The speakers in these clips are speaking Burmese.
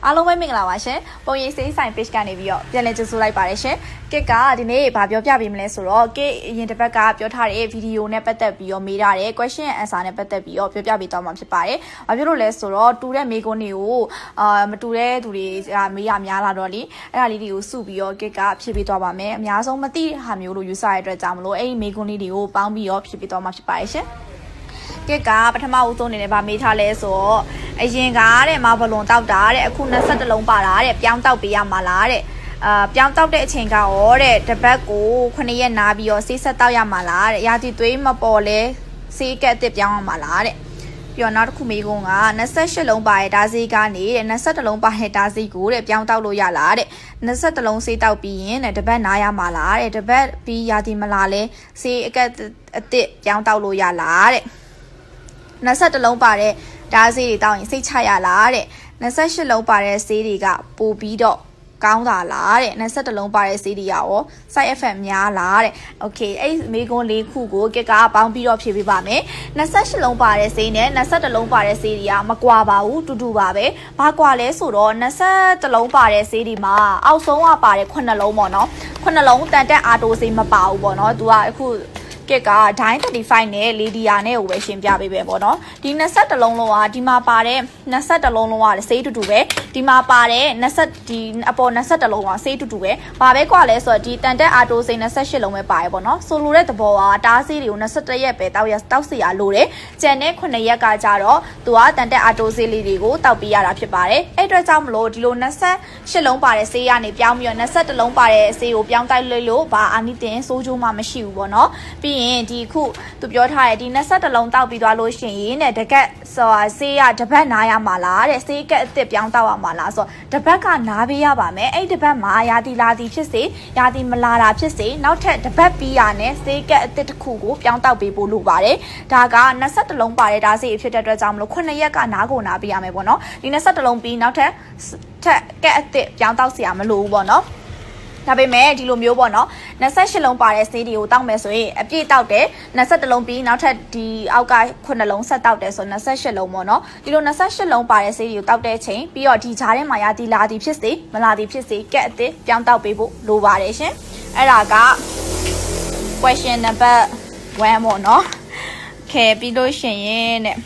အားလုံးပဲမင်္ဂလာပါရှင်ပုံရိပ်စိဆိုင် page ကနေပြီးတော့ပြန်လည်ကြိုဆိုလိုက်ပါတယ်ရှင်ကစ်ကဒီနေ့ဗာပြောပြပေးမလဲဆိုတော့ကစ်အရင်တစ်ပတ်ကပြောထားတဲ့ဗီဒီယိုနဲ့ပတ်သက်ပြီးတော့မေးထားတဲ့ question and answer နဲ့ပတ်သက်ပြီးတော့ပြောပြပေးသွားမှာဖြစ်ပါတယ်။ဘာဖြစ်လို့လဲဆိုတော့တူတဲ့မေးခွန်းတွေကိုမတူတဲ့သူတွေမေးရများလာတော့လေအဲ့ဒါလေးတွေကိုစုပြီးတော့ကစ်ကဖြည့်ပေးသွားပါမယ်။အများဆုံးမသိတဲ့ဟာမျိုးလို့ယူဆရတဲ့အတွက်ကြောင့်မလို့အဲ့ဒီမေးခွန်းလေးတွေကိုပေါင်းပြီးတော့ဖြည့်ပေးသွားမှာဖြစ်ပါတယ်ရှင်။ကစ်ကပထမဦးဆုံးအနေနဲ့ဗာမေးထားလဲဆိုတော့အရင်ကတဲ့မာဘလွန်တောက်တာတဲ့အခု21လုံးပါတာတဲ့ပြောင်းတောက်ပေးရမှာလားတဲ့ပြောင်းတောက်တဲ့အချိန်ကရောတဲ့တပတ်ကို9ရက်နာပြီးတော့ဆေးဆက်တောက်ရမှာလားတဲ့ရာသီသွေးမပေါ်လဲဆေးကက်အစ်ပြောင်းရမှာလားတဲ့ပြီးတော့နောက်တစ်ခုမေးခွန်းက28လုံးပါတဲ့ဓာဆေးကနေတဲ့21လုံးပါတဲ့ဓာဆေးကိုတဲ့ပြောင်းတောက်လို့ရလားတဲ့21လုံးဆေးတောက်ပြီးရင်တဲ့တပတ်နားရမှာလားတဲ့တပတ်ပြီးရာသီမလာလဲဆေးအကက်အစ်ပြောင်းတောက်လို့ရလားတဲ့21လုံးပါတဲ့ဓာဆေးတွေတောက်ရင်စိတ်ချရလားတဲ့28လုံးပါတဲ့ဆေးတွေကပိုပြီးတော့ကောင်းတာလားတဲ့21လုံးပါတဲ့ဆေးတွေရော side effect များလားတဲ့ okay အဲ့မေးခွန်း၄ခုကိုကစ်ကပေါင်းပြီးတော့ဖြေပေးပါမယ်28လုံးပါတဲ့ဆေးနဲ့21လုံးပါတဲ့ဆေးတွေကမကွာပါဘူးတူတူပါပဲဘာကွာလဲဆိုတော့21လုံးပါတဲ့ဆေးတွေမှာအောက်ဆုံးကပါတဲ့9လုံးပေါ့နော်9လုံးတန်တက်အာတိုဆေးမပါဘူးပေါ့နော်သူကအခုကစ်ကဒိုင်း35နဲ့လီဒီယာနဲ့ကိုပဲရှင်းပြပေးပဲပေါ့နော်ဒီ21လုံးလုံးကဒီမှာပါတဲ့21လုံးလုံးကဆေးတူတူပဲဒီမှာပါတဲ့20ဒီအပေါ်21လုံးကဆေးတူတူပဲဘာပဲကွာလဲဆိုတော့ဒီတန်တက်အာတိုဆေး28လုံးပဲပါတယ်ပေါ့နော်ဆိုလိုတဲ့သဘောကတားဆေးတွေကို21ရက်ပဲတောက်စီရလို့တယ်ကျန်တဲ့9ရက်ကကြတော့သူကတန်တက်အာတိုဆေးလေးတွေကိုတောက်ပေးရတာဖြစ်ပါတယ်အဲ့အတွက်ကြောင့်မလို့ဒီလို28လုံးပါတဲ့ဆေးကနေပြောင်းပြီးတော့21လုံးပါတဲ့ဆေးကိုပြောင်းတိုက်လို့ဘာအာနိတင်စိုးကျိုးမှမရှိဘူးပေါ့နော်ပြီးရင်ဒီခုသူပြောထားတဲ့ဒီ21လုံးတောက်ပြီးသွားလို့ရှိရင်တဲ့တကက်ဆိုတာဆေးရတပတ်နားရမှာလားတဲ့ဆေးကက်အစ်ပြောင်းတောက်ရမှာလားဆိုတော့တပတ်ကနားပေးရပါမယ်အဲ့တပတ်မှာရာသီလာသည်ဖြစ်စေရာသီမလာတာဖြစ်စေနောက်ထပ်တပတ်ပြီးရနဲ့ဆေးကက်အစ်တစ်ခုကိုပြောင်းတောက်ပေးဖို့လိုပါတယ်ဒါက21လုံးပါတဲ့ဒါဆေးဖြစ်တဲ့အတွက်ကြောင့်မလို့9ရက်ကနားကိုနားပေးရမယ်ပေါ့နော်ဒီ21လုံးပြီးနောက်ထပ်ကက်အစ်ပြောင်းတောက်เสียမလိုဘူးပေါ့နော်ဒါပေမဲ့ဒီလိုမျိုးပေါ့နော်28လုံးပါတဲ့ဆေးတွေကိုတောက်မယ်ဆိုရင်အပြည့်တောက်တယ်21လုံးပြီးနောက်ထပ်ဒီအောက်က9လုံးဆက်တောက်တယ်ဆို28လုံးပေါ့နော်ဒီလို28လုံးပါတဲ့ဆေးတွေကိုတောက်တဲ့အချိန်ပြီးတော့ဒီဂျားထဲမှာရာသီလာသည်ဖြစ်စေမလာသည်ဖြစ်စေကက်အစ်ပြောင်းတောက်ပေးဖို့လိုပါတယ်ရှင်အဲ့ဒါက question number 1ပေါ့နော်ခဲပြီးလို့ရှိရင်တဲ့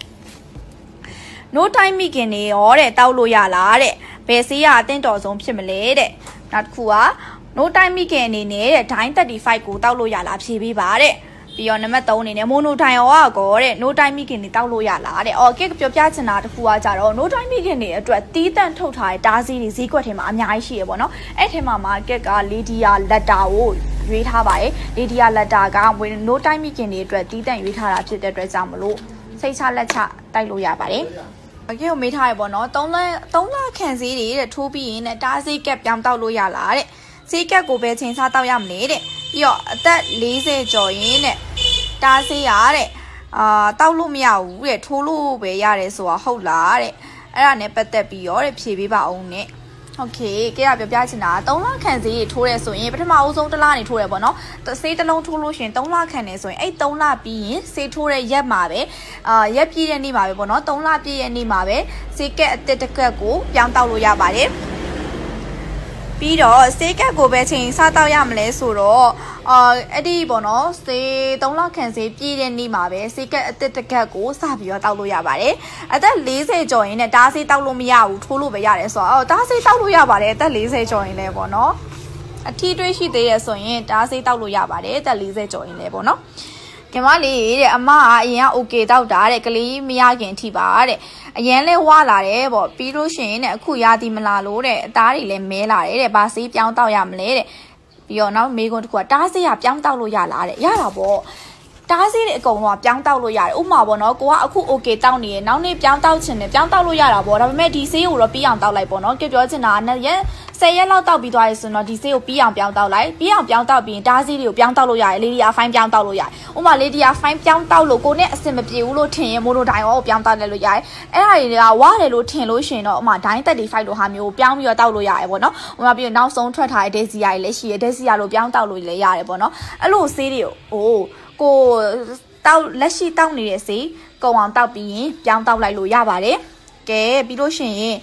no time မိခင်နေရောတဲ့တောက်လို့ရလားတဲ့ဘယ်ဆေးရအသင့်တော်ဆုံးဖြစ်မလဲတဲ့နောက်တစ်ခုက no time မိခင်အနေနဲ့တဲ့ dine 35ကိုတောက်လို့ရလားဖြေပေးပါတဲ့ပြီးတော့နံပါတ်3အနေနဲ့ mono time ရောကောတဲ့ no time မိခင်နေတောက်လို့ရလားတဲ့အော်ကစ်ပြောပြချင်တာတစ်ခုကကြတော့ no time မိခင်နေအတွက်တီးတန့်ထုတ်ထားတဲ့တားစီးတွေဈေးကွက်ထဲမှာအများကြီးရှိရပေါ့နော်အဲ့ထဲမှာကစ်က Lydia Letter ကိုရွေးထားပါတယ် Lydia Letter က no time မိခင်နေအတွက်တီးတန့်ရွေးထားတာဖြစ်တဲ့အတွက်ကြောင့်မလို့စိတ်ချလက်ချတိုက်လို့ရပါတယ်โอเคကိုမေးထားရပေါ့နော်3လခန့်ဈေးတွေတဲ့ထိုးပြီးရင်တားဈေးကက်ပြောင်းတောက်လို့ရလားတဲ့ဈေးကက်ကိုပဲချိန်စားတောက်ရမလဲတဲ့ပြီးတော့အသက်40ကျော်ရင်တဲ့တားဈေးရတဲ့တောက်လို့မရဘူးတဲ့ထိုးလို့ပဲရတယ်ဆိုတာဟုတ်လားတဲ့အဲ့ဒါနဲ့ပတ်သက်ပြီးရောတဲ့ဖြေပေးပါအောင်နဲ့โอเคကြည့်ရပြောပြချင်တာ3လခန့်ဈေးထိုးရဲဆိုရင်ပထမအဆုံး1လနေထိုးရဲပေါ့နော်ဆေးတစ်လုံးထိုးလို့ရှိရင်3လခန့်နေဆိုရင်အဲ့3လပြီးရင်ဆေးထိုးတဲ့ရက်မှာပဲရက်ပြည့်တဲ့နေ့မှာပဲပေါ့နော်3လပြည့်ရဲ့နေ့မှာပဲဆေးကက်အတစ်တစ်ကက်ကိုပြောင်းတောက်လို့ရပါတယ်ပြီးတော့ဆေးကက်ကိုပဲချိန်စားတောက်ရမလဲဆိုတော့အဲ့ဒီပေါ့နော်ဆေး3လခန့်ဆေးပြည့်တဲ့နေ့မှာပဲဆေးကက်အတစ်တစ်ကက်ကိုစပြီးတော့တောက်လို့ရပါတယ်အသက်40ကျော်ရင်လည်းတားဆေးတောက်လို့မရဘူးထိုးလို့ပဲရတယ်ဆိုတော့တားဆေးတောက်လို့ရပါတယ်အသက်40ကျော်ရင်လည်းပေါ့နော်အထီးတွေးရှိသေးရဆိုရင်တားဆေးတောက်လို့ရပါတယ်အသက်40ကျော်ရင်လည်းပေါ့နော်ကမလေးတဲ့အမကအရင်က okay တောက်တာတဲ့ကလေးမရခင်ထိပါတဲ့အရင်လဲဝလာတယ်ပေါ့ပြီးလို့ရှိရင်တဲ့အခုရာသီမလာလို့တဲ့အသားတွေလည်းမဲလာတယ်တဲ့ဘာဆေးပြောင်းတောက်ရမလဲတဲ့ပြီးတော့နောက်မေးခွန်းတစ်ခုကတားဆေးရပြောင်းတောက်လို့ရလားတဲ့ရတာပေါ့တားဆေးတွေအကုန်လုံးကပြောင်းတောက်လို့ရတယ်ဥပမာပေါ့နော်ကိုကအခု okay တောက်နေရနောက်နေ့ပြောင်းတောက်ချင်တယ်ပြောင်းတောက်လို့ရတာပေါ့ဒါပေမဲ့ဒီဆေးကိုတော့ပြီးအောင်တောက်လိုက်ပေါ့နော်ကြပြောချင်တာက10ရက်လောက်တောက်ပြီးသွားရဆိုတော့ဒီဆေးကိုပြီးအောင်ပြောင်းတောက်လိုက်ပြီးအောင်ပြောင်းတောက်ပြီးရင်တားဆေးတွေကိုပြောင်းတောက်လို့ရတယ်လေဒီယာဖိုင်းပြောင်းတောက်လို့ရတယ်ဥပမာလေဒီယာဖိုင်းပြောင်းတောက်လို့ကိုနဲ့အဆင်မပြေဘူးလို့ထင်ရင်မိုနိုဒိုင်ရောပြောင်းတောက်လိုက်လို့ရတယ်အဲ့ဒါတွေကဝရတယ်လို့ထင်လို့ရှိရင်တော့ဥပမာဒိုင်း35လို့ဟာမျိုးပြောင်းပြီးတော့တောက်လို့ရတယ်ပေါ့နော်ဥပမာပြီးတော့နောက်ဆုံးထွက်ထားတဲ့ဒေစီယာတွေလည်းရှိရဒေစီယာလို့ပြောင်းတောက်လို့လည်းရတယ်ပေါ့နော်အဲ့လိုဆေးတွေကိုကိုတောက်လက်ရှိတောက်နေတဲ့ဆေးကုံအောင်တောက်ပြီးရင်ပြောင်းတောက်လိုက်လို့ရပါတယ်ကဲပြီးလို့ရှိရင်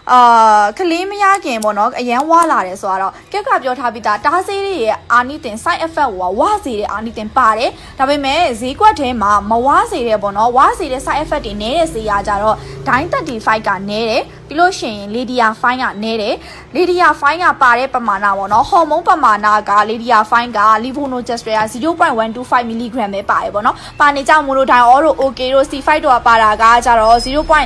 ကလေးမရခင်ပေါ့နော်အရန်ဝါလာတယ်ဆိုတော့ကက်ကပြောထားပြီးသားတားဆေးတွေရဲ့အာနိသင် side effect ဟိုဝါစေတဲ့အာနိသင်ပါတယ်ဒါပေမဲ့ဈေးကွက်ထဲမှာမဝါစေတဲ့ပေါ့နော်ဝါစေတဲ့ side effect တွေနည်းတဲ့ဆေးရကြတော့935ကနည်းတယ်ပြီးလို့ရှိရင် Lydia Fine ကနည်းတယ် Lydia Fine ကပါတဲ့ပမာဏပေါ့နော်ဟော်မုန်းပမာဏက Lydia Fine က Levonorgestrel 0.125 mg ပဲပါတယ်ပေါ့နော်ပါနေကြမိုလိုဒိုင်အော်တို့ okay တို့ C5 တို့ကပါတာကကြတော့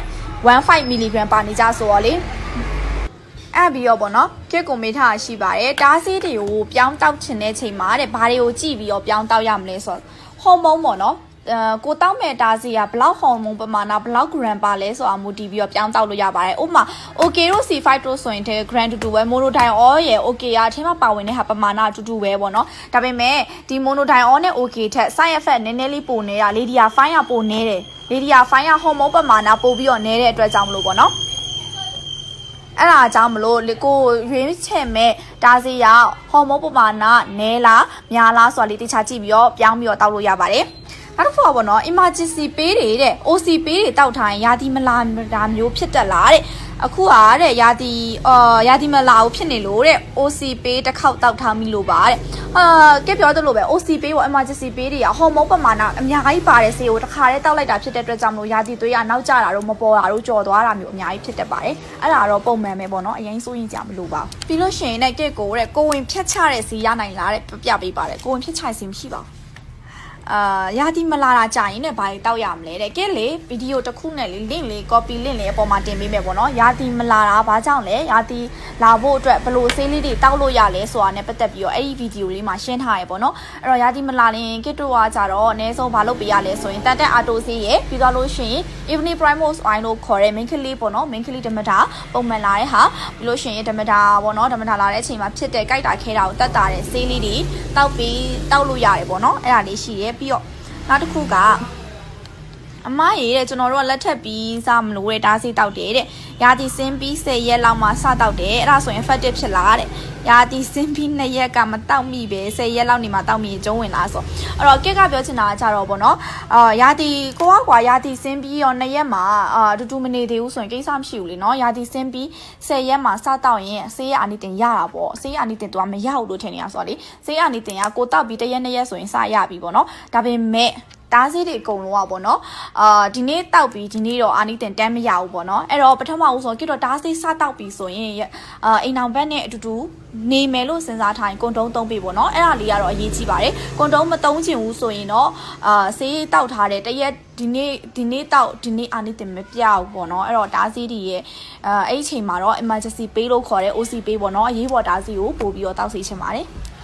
0.15 mg ပါနေကြဆိုတော့လေအဲ့ပြီးတော့ပေါ့နော်ကက်ကိုမေးထားရှိပါတယ်တားဆေးတွေကိုပြောင်းတောက်ချင်တဲ့ချိန်မှာတဲ့ဘာတွေကိုကြည့်ပြီးတော့ပြောင်းတောက်ရမလဲဆိုတော့ဟော်မုန်းပေါ့နော်ကိုတောက်မဲ့တားဆေးကဘလောက်ဟော်မုန်းပမာဏဘလောက် gram ပါလဲဆိုတာမူတည်ပြီးတော့ပြောင်းတောက်လို့ရပါတယ်ဥပမာ okay တို့ C5 တို့ဆိုရင်တဲ့ gram တူတူပဲ monodiol ရဲ့ okay ကအထက်မှာပါဝင်တဲ့ဟာပမာဏတူတူပဲပေါ့နော်ဒါပေမဲ့ဒီ monodiol နဲ့ okay ထက် side effect နည်းနည်းလေးပိုနေတာ Lydia Fine ကပိုနေတယ် Lydia Fine ကဟော်မုန်းပမာဏပိုပြီးတော့နေတဲ့အတွက်ကြောင့်မလို့ပေါ့နော်အဲ့ဒါကြောင့်မလို့လေကိုရွေးချယ်မဲ့တားဆေးရဟော်မုန်းပမာဏနည်းလားများလားဆိုတာလေးတခြားကြည့်ပြီးတော့ပြောင်းပြီးတော့တောက်လို့ရပါတယ်နောက်တစ်ခုပေါ့နော် emergency ပေးတွေတဲ့ OC ပေးတွေတောက်ထားရင်ယာတီမလာတာမျိုးဖြစ်တက်လာတဲ့အခုကတဲ့ယာတီမလာဘူးဖြစ်နေလို့တဲ့ OC ပေးတစ်ခေါက်တောက်ထားမိလို့ပါတဲ့ကဲပြောသလိုပဲ OC ပေးပေါ့ emergency ပေးတွေကဟော်မုန်းပမာဏအများကြီးပါတဲ့ဆေးကိုတစ်ခါတည်းတောက်လိုက်တာဖြစ်တဲ့အတွက်ကြောင့်မလို့ယာတီသွေးကနောက်ကျတာတော့မပေါ်တာတော့ကြော်သွားတာမျိုးအများကြီးဖြစ်တတ်ပါတယ်အဲ့ဒါတော့ပုံမှန်ပဲပေါ့နော်အရင်စိုးရင်ကြမလို့ပါပြီးလို့ရှိရင်တဲ့ကဲကိုတဲ့ကိုဝင်ဖြတ်ချတဲ့ဆေးရနိုင်လားတဲ့ပြပေးပါတယ်ကိုဝင်ဖြတ်ချဆေးမရှိပါဘူးယာတီမလာတာကြာရင်လည်းဘာတွေတောက်ရမလဲတဲ့ကဲလေဗီဒီယိုတစ်ခုနဲ့လေ link လေး copy link လေးအပေါ်မှာတင်ပေးမယ်ပေါ့နော်ယာတီမလာတာဘာကြောင့်လဲယာတီလာဖို့အတွက်ဘယ်လိုဆေးလေးတွေတောက်လို့ရလဲဆိုတာနဲ့ပတ်သက်ပြီးတော့အဲ့ဒီဗီဒီယိုလေးမှာရှင်းထားရပေါ့နော်အဲ့တော့ယာတီမလာရင်ကစ်တို့ကကြတော့အနည်းဆုံးဘာလုပ်ပေးရလဲဆိုရင်တန်တက်အာတိုဆေးရဲ့ပြီးသွားလို့ရှိရင် evening primrose oil လို့ခေါ်တဲ့ main ကလေးပေါ့နော် main ကလေးဓမ္မတာပုံမှန်လာတဲ့ဟာပြီးလို့ရှိရင်ဓမ္မတာပေါ့နော်ဓမ္မတာလာတဲ့အချိန်မှာဖြစ်တဲ့ကြိုက်တာခဲတာကိုတတ်တာတဲ့ဆေးလေးတွေတောက်လို့ရတယ်ပေါ့နော်အဲ့ဒါလေးရှိရဲပြီးတော့နောက်တစ်ခုကအမရေတဲ့ကျွန်တော်တို့ကလက်ထပ်ပြီးစားမလို့တဲ့ဒါစီတောက်တယ်တဲ့ရာသီစင်းပြီး10ရက်လောက်မှစတောက်တယ်အဲ့ဒါဆိုရင် effective ဖြစ်လားတဲ့ရာသီစင်းပြီး2ရက်ကမတောက်မိပဲ10ရက်လောက်နေမှတောက်မိကျုံးဝင်လားဆိုအဲ့တော့ကက်ကပြောချင်တာကကြတော့ဗောနော်ရာသီကိုကွာရာသီစင်းပြီးရော2ရက်မှတူတူမနေသေးဘူးဆိုရင်ကိစ္စမရှိဘူးလေနော်ရာသီစင်းပြီး10ရက်မှစတောက်ရင်ဆေးရအာနိသင်ရတာပေါ့ဆေးရအာနိသင်သူကမရဘူးလို့ထင်နေရဆိုတော့လေဆေးရအာနိသင်ကကိုတောက်ပြီး1ရက်2ရက်ဆိုရင်စရပြီဗောနော်ဒါပေမဲ့တားဆေးတွေအကုန်လုံးอ่ะပေါ့နော်ဒီနေ့တောက်ပြီးဒီနေ့တော့အာနိသင်တန်းမရဘူးပေါ့နော်အဲ့တော့ပထမဦးဆုံးကတော့တားဆေးစတောက်ပြီးဆိုရင်အိမ်အောင်ဘက်နဲ့အတူတူနေမယ်လို့စဉ်းစားထားရင်ကွန်တုံးသုံးပေးပေါ့နော်အဲ့ဒါလေးကတော့အရေးကြီးပါတယ်ကွန်တုံးမသုံးချင်ဘူးဆိုရင်တော့ဆေးတောက်ထားတဲ့တရက်ဒီနေ့တောက်ဒီနေ့အာနိသင်မပြဘူးပေါ့နော်အဲ့တော့တားဆေးတွေရဲ့အဲ့ဒီချိန်မှာတော့ emergency ပေးလို့ခေါ်တဲ့ OC ပေးပေါ့နော်အရေးပေါ်တားဆေးကိုပို့ပြီးတော့တောက်ဆေးချင်ပါတယ်